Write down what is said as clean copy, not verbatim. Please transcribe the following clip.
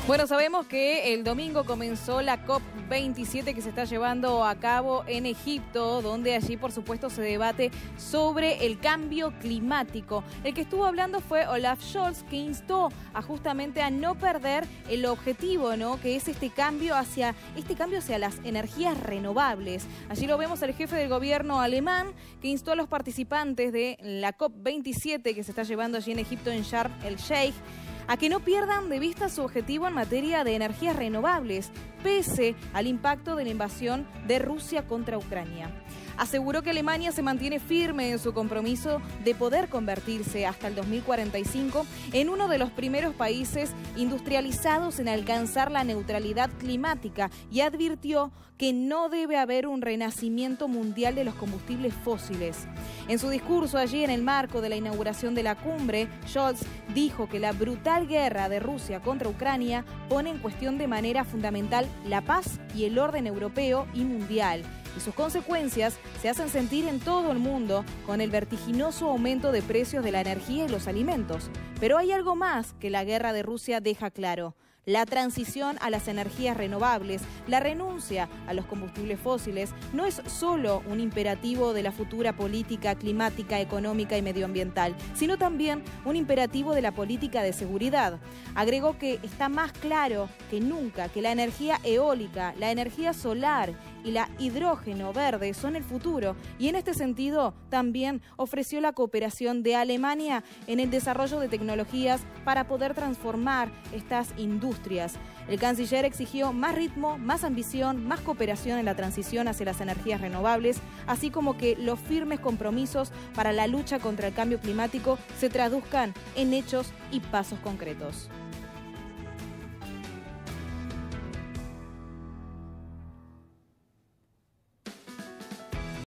Bueno, sabemos que el domingo comenzó la COP27 que se está llevando a cabo en Egipto, donde allí, por supuesto, se debate sobre el cambio climático. El que estuvo hablando fue Olaf Scholz, que instó justamente a no perder el objetivo, ¿no? Que es este cambio hacia las energías renovables. Allí lo vemos al jefe del gobierno alemán, que instó a los participantes de la COP27 que se está llevando allí en Egipto, en Sharm el Sheikh, a que no pierdan de vista su objetivo en materia de energías renovables, pese al impacto de la invasión de Rusia contra Ucrania. Aseguró que Alemania se mantiene firme en su compromiso de poder convertirse hasta el 2045 en uno de los primeros países industrializados en alcanzar la neutralidad climática y advirtió que no debe haber un renacimiento mundial de los combustibles fósiles. En su discurso allí en el marco de la inauguración de la cumbre, Scholz dijo que la brutal guerra de Rusia contra Ucrania pone en cuestión de manera fundamental la paz y el orden europeo y mundial, y sus consecuencias se hacen sentir en todo el mundo con el vertiginoso aumento de precios de la energía y los alimentos. Pero hay algo más que la guerra de Rusia deja claro: la transición a las energías renovables, la renuncia a los combustibles fósiles, no es solo un imperativo de la futura política climática, económica y medioambiental, sino también un imperativo de la política de seguridad. Agregó que está más claro que nunca que la energía eólica, la energía solar y la hidrógeno verde son el futuro, y en este sentido también ofreció la cooperación de Alemania en el desarrollo de tecnologías para poder transformar estas industrias. El canciller exigió más ritmo, más ambición, más cooperación en la transición hacia las energías renovables, así como que los firmes compromisos para la lucha contra el cambio climático se traduzcan en hechos y pasos concretos.